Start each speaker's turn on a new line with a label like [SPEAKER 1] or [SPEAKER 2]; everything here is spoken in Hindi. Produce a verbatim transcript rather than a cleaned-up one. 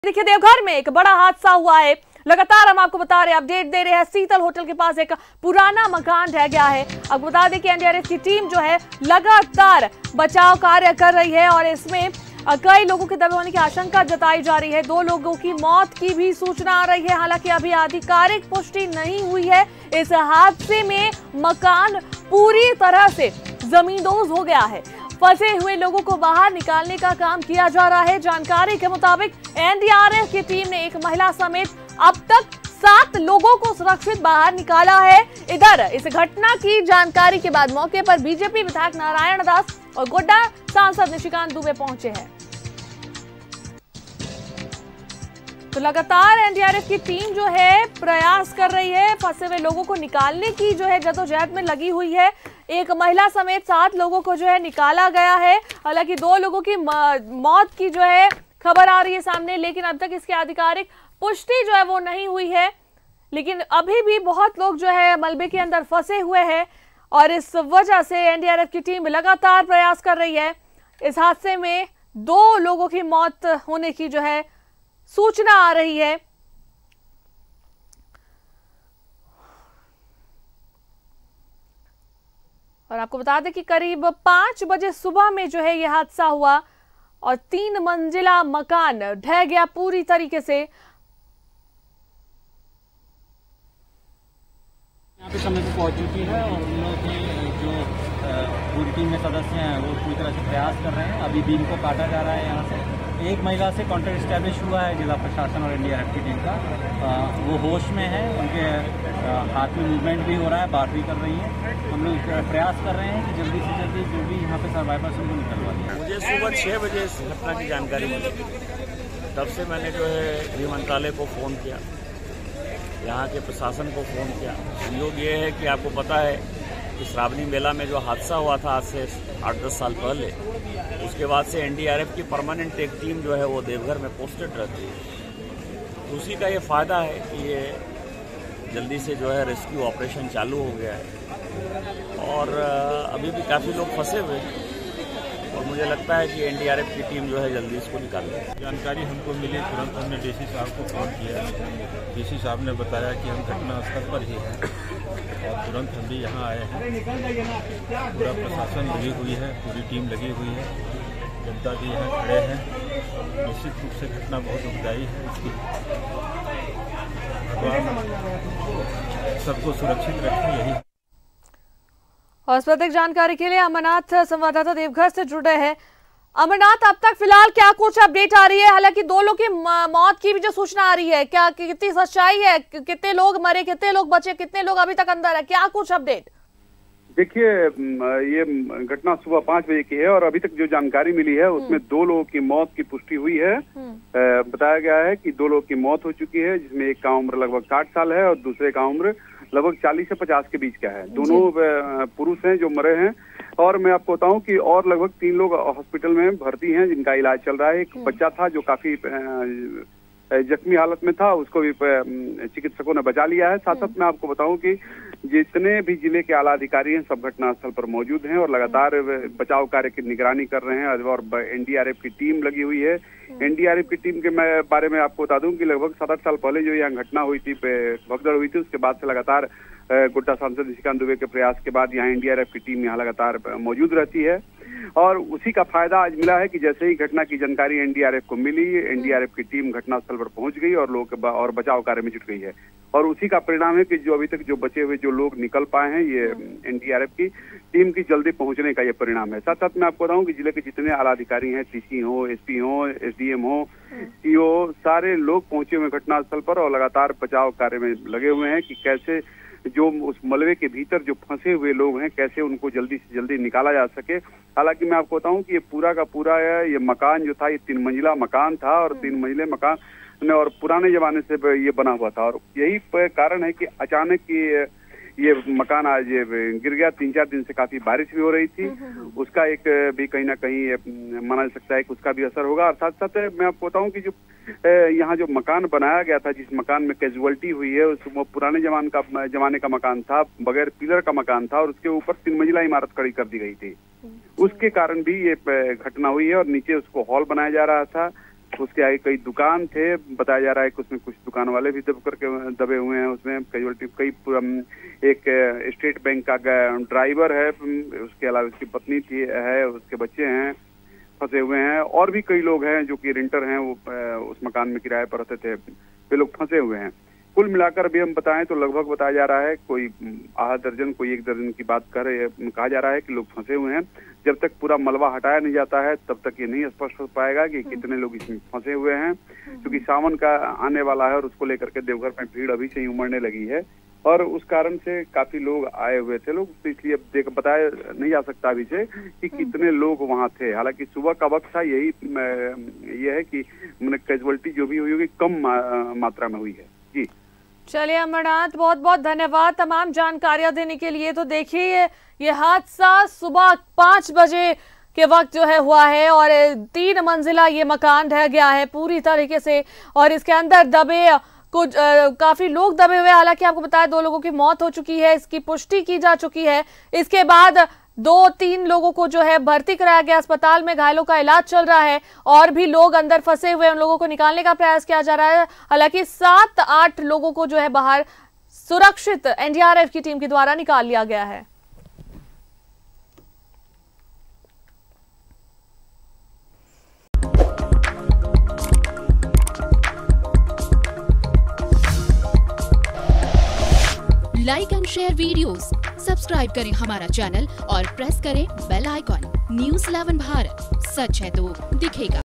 [SPEAKER 1] देखिए, देवघर में एक बड़ा हादसा हुआ है। लगातार हम आपको बता रहे हैं, अपडेट दे रहे हैं। शीतल होटल के पास एक पुराना मकान ढह गया है। आपको बता दें कि एनडीआरएफ की टीम जो है लगातार बचाव कार्य कर रही है और इसमें कई लोगों के दबे होने की आशंका जताई जा रही है। दो लोगों की मौत की भी सूचना आ रही है, हालांकि अभी आधिकारिक पुष्टि नहीं हुई है। इस हादसे में मकान पूरी तरह से जमींदोज हो गया है। फंसे हुए लोगों को बाहर निकालने का काम किया जा रहा है। जानकारी के मुताबिक एनडीआरएफ की टीम ने एक महिला समेत अब तक सात लोगों को सुरक्षित बाहर निकाला है। इधर इस घटना की जानकारी के बाद मौके पर बीजेपी विधायक नारायण दास और गोड्डा सांसद निशिकांत दुबे पहुंचे हैं। तो लगातार एनडीआरएफ की टीम जो है प्रयास कर रही है, फंसे हुए लोगों को निकालने की जो है जद्दोजहद में लगी हुई है। एक महिला समेत सात लोगों को जो है निकाला गया है। हालांकि दो लोगों की मौत की जो है खबर आ रही है सामने, लेकिन अब तक इसकी आधिकारिक पुष्टि जो है वो नहीं हुई है। लेकिन अभी भी बहुत लोग जो है मलबे के अंदर फंसे हुए हैं और इस वजह से एनडीआरएफ की टीम लगातार प्रयास कर रही है। इस हादसे में दो लोगों की मौत होने की जो है सूचना आ रही है। और आपको बता दें कि करीब पांच बजे सुबह में जो है यह हादसा हुआ और तीन मंजिला मकान ढह गया पूरी तरीके से।
[SPEAKER 2] यहाँ पे समय से पहुंच चुकी है और उन लोगों की जो पूरी टीम में सदस्य हैं वो पूरी तरह से प्रयास कर रहे हैं। अभी बीम को काटा जा रहा है। यहाँ से एक महिला से कॉन्टैक्ट स्टैब्लिश हुआ है जिला प्रशासन और एनडीआरएफ की टीम का। आ, वो होश में है, उनके आ, हाथ में मूवमेंट भी हो रहा है, बात भी कर रही है। हम लोग प्रयास कर रहे हैं कि जल्दी से जल्दी जो भी यहाँ पे सर्वाइवर्स उनको निकलवा दिया।
[SPEAKER 3] मुझे सुबह छः बजे इस घटना की जानकारी मिली, तब से मैंने जो है गृह मंत्रालय को फ़ोन किया, यहाँ के प्रशासन को फ़ोन किया। संयोग ये है कि आपको पता है कि श्रावणी मेला में जो हादसा हुआ था आज से आठ दस साल पहले, उसके बाद से एनडीआरएफ की परमानेंट एक टीम जो है वो देवघर में पोस्टेड रहती है। उसी का ये फ़ायदा है कि ये जल्दी से जो है रेस्क्यू ऑपरेशन चालू हो गया है और अभी भी काफ़ी लोग फंसे हुए हैं और मुझे लगता है कि एनडीआरएफ की टीम जो है जल्दी इसको निकाल लेगी।
[SPEAKER 4] जानकारी हमको मिली, तुरंत हमने डीसी साहब को फ़ोन किया। डीसी साहब ने बताया कि हम घटनास्थल पर ही हैं और तुरंत हम भी यहाँ आए हैं। पूरा प्रशासन लगी हुई है, पूरी टीम लगी हुई है, जनता भी यहाँ खड़े हैं। निश्चित रूप से घटना बहुत दुखदायी है। इसकी भगवान सबको सुरक्षित रखें, यही।
[SPEAKER 1] और इस पर अधिक जानकारी के लिए अमरनाथ संवाददाता देवघर से जुड़े हैं। अमरनाथ, अब तक फिलहाल क्या कुछ अपडेट आ रही है? हालांकि दो लोग की मौत की भी जो सूचना आ रही है, क्या कितनी सच्चाई है? कितने लोग मरे, कितने लोग बचे, कितने लोग अभी तक अंदर है? क्या कुछ अपडेट?
[SPEAKER 5] देखिए, ये घटना सुबह पाँच बजे की है और अभी तक जो जानकारी मिली है उसमें दो लोगों की मौत की पुष्टि हुई है। बताया गया है कि दो लोगों की मौत हो चुकी है, जिसमें एक का उम्र लगभग साठ साल है और दूसरे का उम्र लगभग चालीस से पचास के बीच का है। दोनों पुरुष हैं जो मरे हैं। और मैं आपको बताऊं कि और लगभग तीन लोग हॉस्पिटल में भर्ती हैं जिनका इलाज चल रहा है। एक बच्चा था जो काफी जख्मी हालत में था, उसको भी चिकित्सकों ने बचा लिया है। साथ साथ मैं आपको बताऊं कि जितने भी जिले के आला अधिकारी हैं सब घटनास्थल पर मौजूद हैं और लगातार बचाव कार्य की निगरानी कर रहे हैं और एनडीआरएफ की टीम लगी हुई है। एनडीआरएफ की टीम के बारे में आपको बता दूं कि लगभग सात आठ साल पहले जो यहाँ घटना हुई थी, भगदड़ हुई थी, उसके बाद से लगातार गोड्डा सांसद निशिकांत दुबे के प्रयास के बाद यहाँ एनडीआरएफ की टीम यहाँ लगातार मौजूद रहती है और उसी का फायदा आज मिला है कि जैसे ही घटना की जानकारी एनडीआरएफ को मिली, एनडीआरएफ की टीम घटनास्थल पर पहुंच गई और लोग और बचाव कार्य में जुट गई है। और उसी का परिणाम है कि जो अभी तक जो बचे हुए जो लोग निकल पाए हैं, ये एनडीआरएफ की टीम की जल्दी पहुंचने का ये परिणाम है। साथ साथ मैं आपको बताऊं कि जिले के जितने आला अधिकारी हैं, टीसी हो, एसपी हो, एसडीएम हो, सीओ, सारे लोग पहुंचे हुए घटनास्थल पर और लगातार बचाव कार्य में लगे हुए हैं कि कैसे जो उस मलबे के भीतर जो फंसे हुए लोग हैं कैसे उनको जल्दी से जल्दी निकाला जा सके। हालांकि मैं आपको बताऊं कि ये पूरा का पूरा ये मकान जो था, ये तीन मंजिला मकान था और तीन मंजिले मकान और पुराने जमाने से ये बना हुआ था और यही कारण है कि अचानक ये ये मकान आज गिर गया। तीन चार दिन से काफी बारिश भी हो रही थी, उसका एक भी कहीं ना कहीं माना जा सकता है कि उसका भी असर होगा। और साथ साथ मैं आपको बताऊं कि जो यहाँ जो मकान बनाया गया था, जिस मकान में कैजुअलिटी हुई है, उस वो पुराने जमाने का जमाने का मकान था, बगैर पिलर का मकान था और उसके ऊपर तीन मंजिला इमारत खड़ी कर दी गई थी। उसके कारण भी ये घटना हुई है और नीचे उसको हॉल बनाया जा रहा था। उसके आगे कई दुकान थे। बताया जा रहा है कि उसमें कुछ दुकान वाले भी दब करके दबे हुए हैं। उसमें कैजुअलिटी कई एक स्टेट बैंक का ड्राइवर है, उसके अलावा उसकी पत्नी थी है, उसके बच्चे हैं फंसे हुए हैं, और भी कई लोग हैं जो कि रेंटर हैं, वो उस मकान में किराए पर रहते थे, वे लोग फंसे हुए हैं। कुल मिलाकर भी हम बताएं तो लगभग बताया जा रहा है कोई आधा दर्जन कोई एक दर्जन की बात कर कहा जा रहा है कि लोग फंसे हुए हैं। जब तक पूरा मलबा हटाया नहीं जाता है तब तक ये नहीं स्पष्ट हो पाएगा कि कितने लोग इसमें फंसे हुए हैं, क्योंकि सावन का आने वाला है और उसको लेकर के देवघर में भीड़ अभी से ही उमड़ने लगी है और उस कारण से काफी लोग आए हुए थे लोग, तो इसलिए अब देख बताया नहीं जा सकता अभी से कि कितने लोग वहाँ थे। हालांकि सुबह का वक्त था, यही ये है कि कैजुअलिटी जो भी हुई होगी कम मात्रा में हुई है। जी
[SPEAKER 1] चलिए अमरनाथ, बहुत बहुत धन्यवाद तमाम जानकारियां देने के लिए। तो देखिए ये, ये हादसा सुबह पाँच बजे के वक्त जो है हुआ है और तीन मंजिला ये मकान ढह गया है पूरी तरीके से और इसके अंदर दबे कुछ आ, काफी लोग दबे हुए। हालांकि आपको बताया दो लोगों की मौत हो चुकी है, इसकी पुष्टि की जा चुकी है। इसके बाद दो तीन लोगों को जो है भर्ती कराया गया अस्पताल में, घायलों का इलाज चल रहा है और भी लोग अंदर फंसे हुए, उन लोगों को निकालने का प्रयास किया जा रहा है। हालांकि सात आठ लोगों को जो है बाहर सुरक्षित एनडीआरएफ की टीम के द्वारा निकाल लिया गया है।
[SPEAKER 6] Like and share videos, subscribe करें हमारा चैनल और प्रेस करें bell icon. News eleven Bharat, सच है तो दिखेगा।